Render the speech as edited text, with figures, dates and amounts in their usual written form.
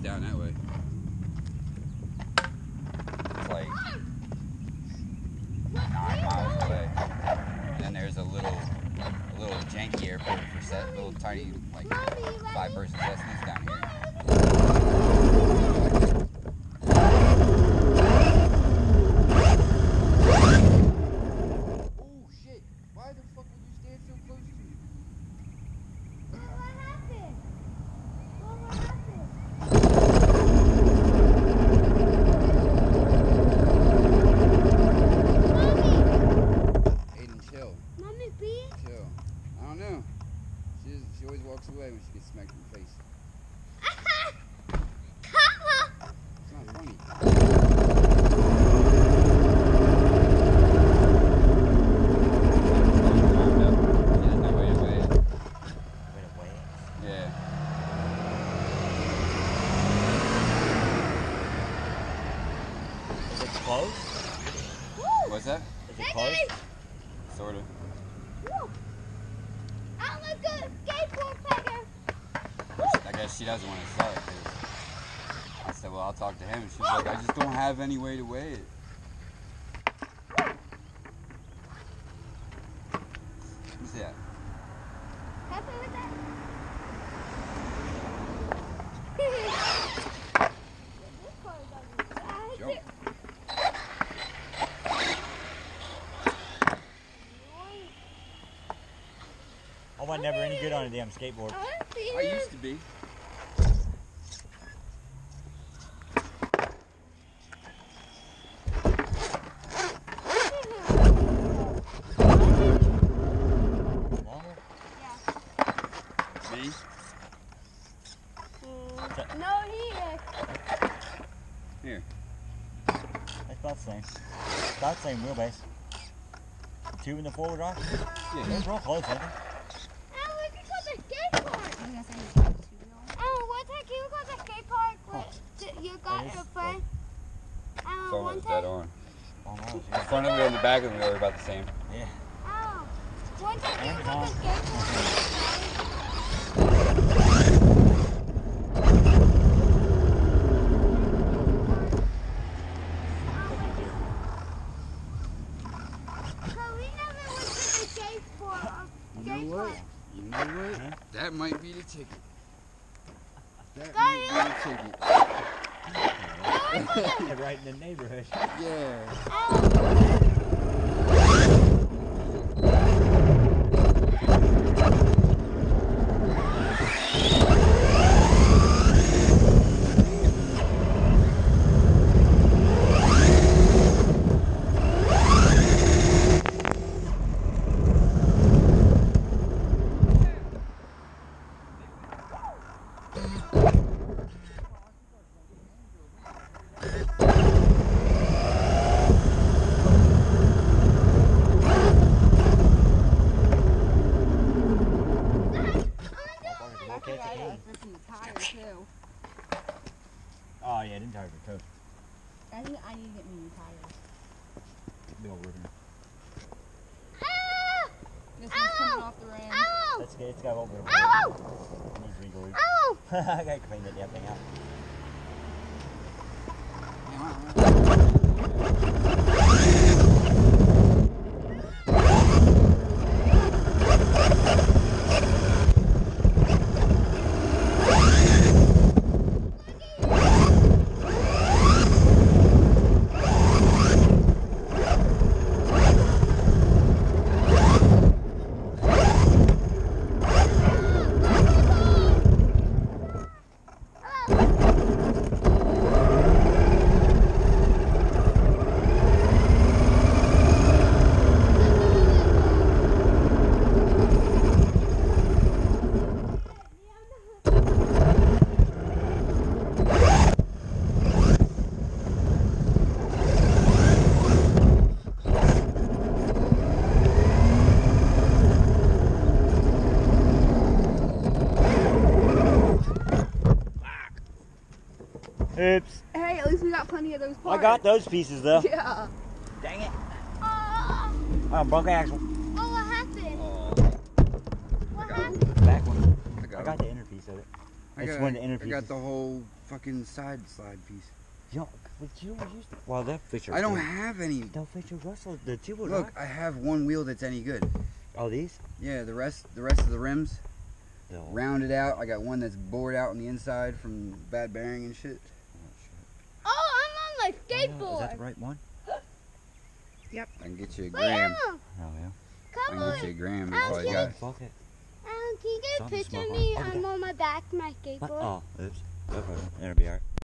down that way. It's like 9 miles away. And then there's a little janky airport for little tiny, like, 5-person Cessnas down here. Oh shit! Why the fuck would you stand so close to me? What happened? What happened? Aiden, chill. Mommy, B? Chill. I don't know. She always walks away when she gets smacked in the face. It's not funny. Yeah. Is it close? What's that? Is it close? Sort of. I'm a good skateboard player. I guess she doesn't want to sell it. 'Cause I said, well, I'll talk to him. And she's like, I just don't have any way to weigh it. Who's that? Happy with that? Jump. I was never any good on a damn skateboard. I used to be. Longer? Me? No, he is. Here. That's about the same. About the same wheelbase. 2 in the forward drive? Yeah. They're real close, aren't they? Oh, we can go to the skate park. Oh, one time can we go to the skate park with you got your friend? It's One almost dead time. on. Almost, The yeah. front of the wheel and the back of the wheel are about the same. Yeah. Oh, one time can we go to Amazon. the skate park? You know what? That might be the ticket. That Go might be the ticket. Right in the neighborhood. Yeah. Oh yeah, them tires are toast. I think I need to get new tires. Big old ribbon. This one's coming off the rim. That's good. It's got a little bit of Ow! it needs reglued. Ow! I gotta clean that damn thing out. Oops. Hey, at least we got plenty of those parts. I got those pieces though. Yeah. Dang it. Oh, Oh, broke axle. what happened? What happened? Back one. I I got the inner piece of it. I It's got, one of the inner I pieces. got the whole fucking side slide piece. Yo, but you used. Well, that feature. I don't have any. That feature Russell. The two Look, I have one wheel that's any good. Oh, these? Yeah, the rest of the rims, No. rounded out. I got one that's bored out on the inside from bad bearing and shit. Oh, I'm on my Oh, yeah. skateboard. Is that the right one? I can get you a Wait, gram. Emma, Oh, yeah. I come can on. get you a gram. That's all I I'll got. Fuck it. Can you get a Something picture of small. me? Oh, we I'm got- on my back, my What? skateboard. Oh, oops. Go for it. It'll be alright.